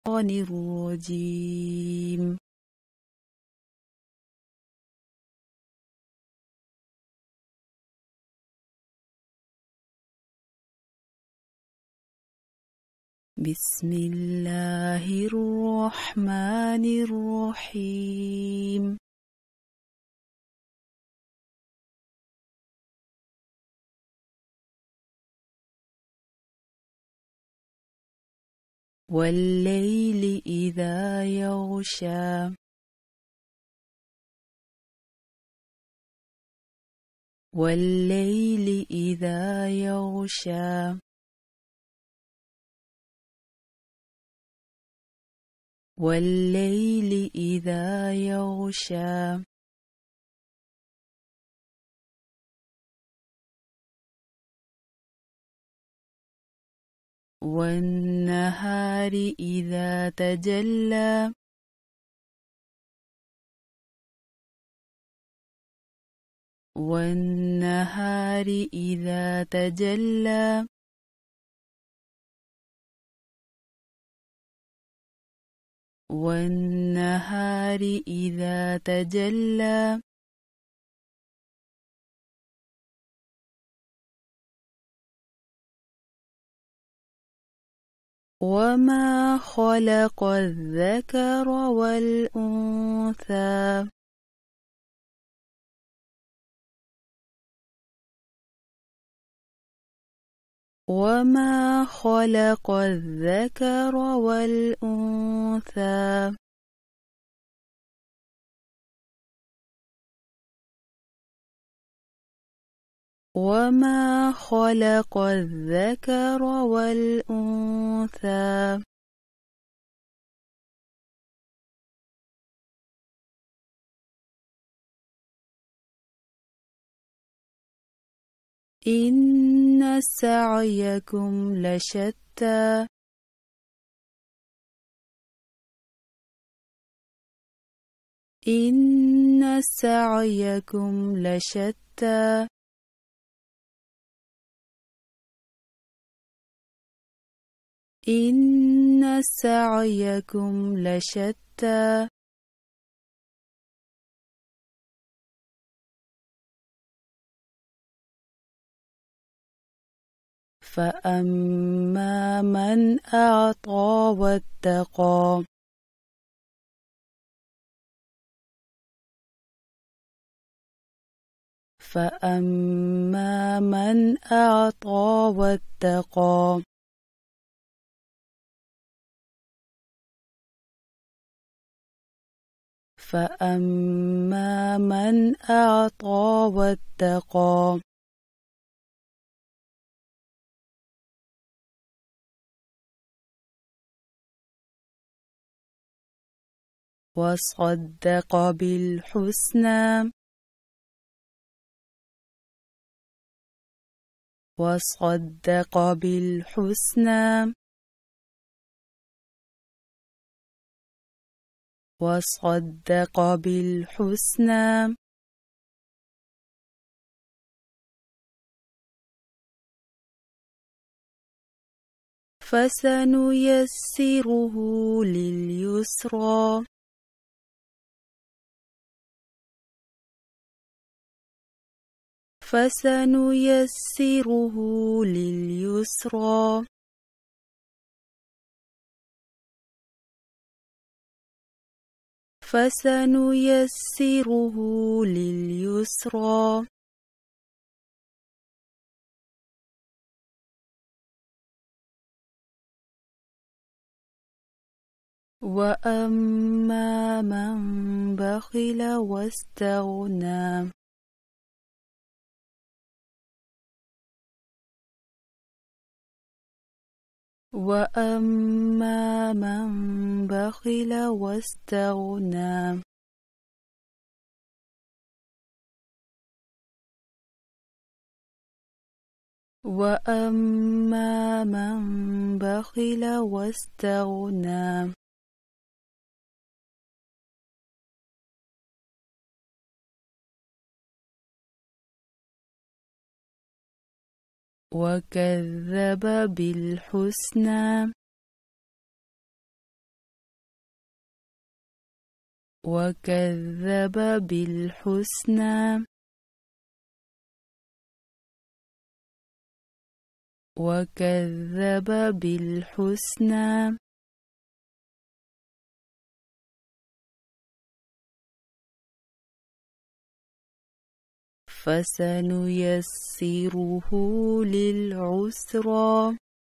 الرجيم بسم الله الرحمن الرحيم والليل إذا يغشى والليل إذا يغشى والليل إذا يغشى والنهار إذا تجلى والنهار إذا تجلى والنهار إذا تجلى وما خلق الذكر والأنثى وما خلق الذكر والأنثى وما خلق الذكر والأنثى إن سعيكم لشتى إن سعيكم لشتى إن سعيكم لشتى فأما من أعطى واتقى فأما من أعطى واتقى فأما من أعطى واتقى وصدق بالحسنى وصدق بالحسنى وصدق بالحسنى فسنيسره لليسرى فسنيسره لليسرى فسنيسره لليسرى وأما من بخل واستغنى وأما من بخل واستغنى وأما من بخل واستغنى وكذب بالحسنى وكذب بالحسنى وكذب بالحسنى فسنيسره للعسرى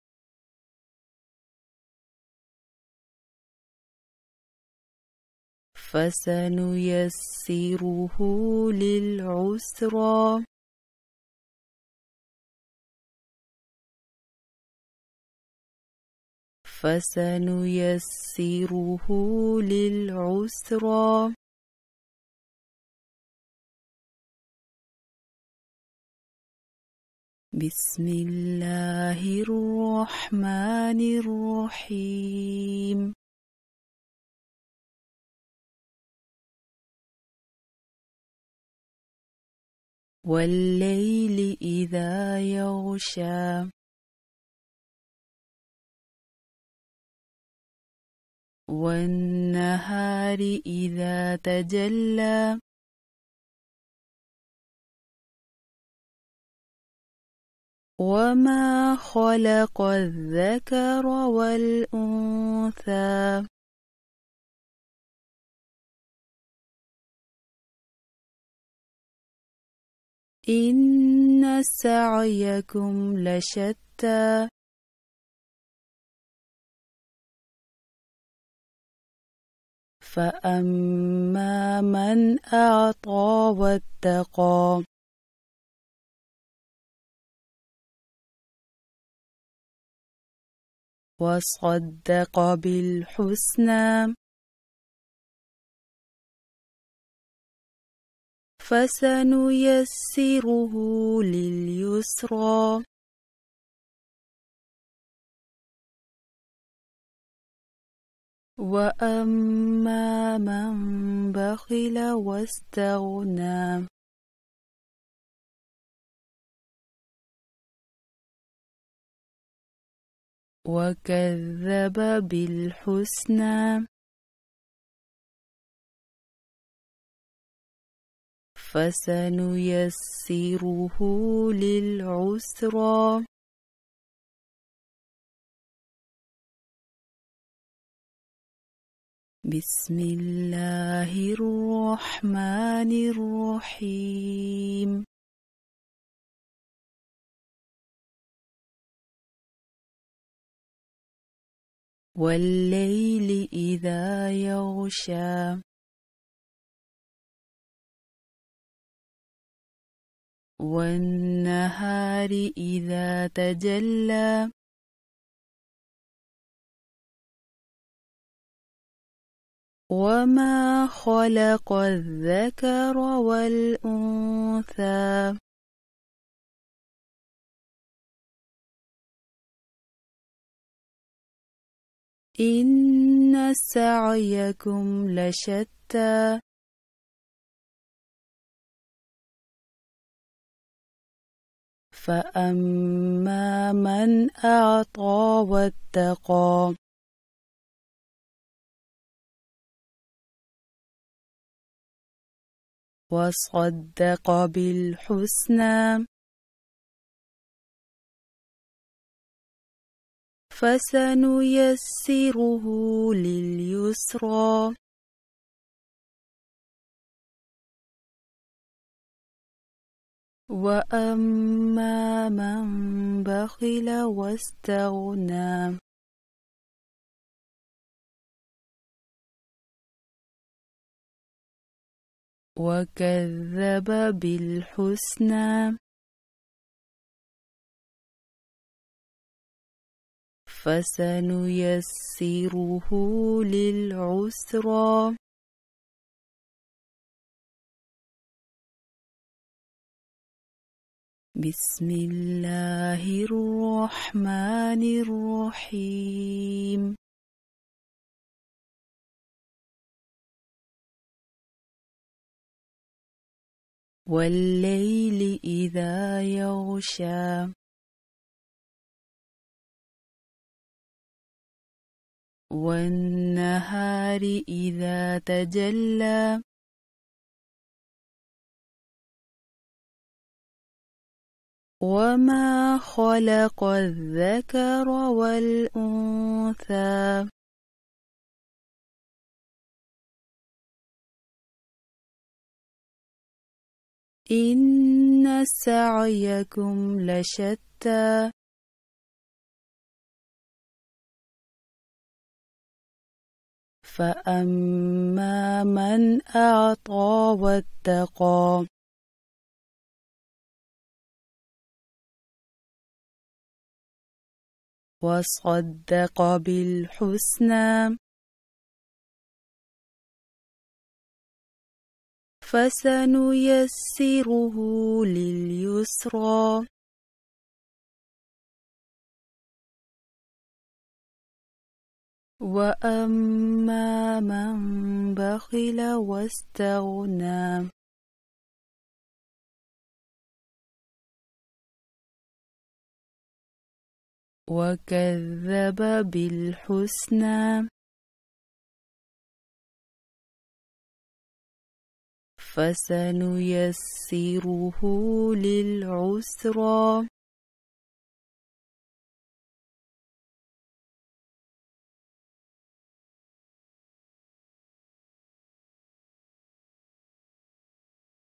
فسنيسره للعسرى فسنيسره للعسرى بسم الله الرحمن الرحيم والليل إذا يغشى والنهار إذا تجلى وما خلق الذكر والأنثى إن سعيكم لشتى فأما من أعطى واتقى وصدق بالحسنى فسنيسره لليسرى وأما من بخل واستغنى وكذب بالحسنى فسنيسره للعسرى بسم الله الرحمن الرحيم والليل إذا يغشى والنهار إذا تجلى وما خلق الذكر والأنثى إن سعيكم لشتى فأما من أعطى واتقى وصدق بالحسنى فسنيسره لليسرى وأما من بخل واستغنى وكذب بالحسنى فسنيسره للعسرى بسم الله الرحمن الرحيم والليل إذا يغشى والنهار إذا تجلى وما خلق الذكر والأنثى إن سعيكم لشتى فأما من أعطى واتقى وصدق بالحسنى فسنيسره لليسرى وأما من بخل واستغنى وكذب بالحسنى فسنيسره للعسرى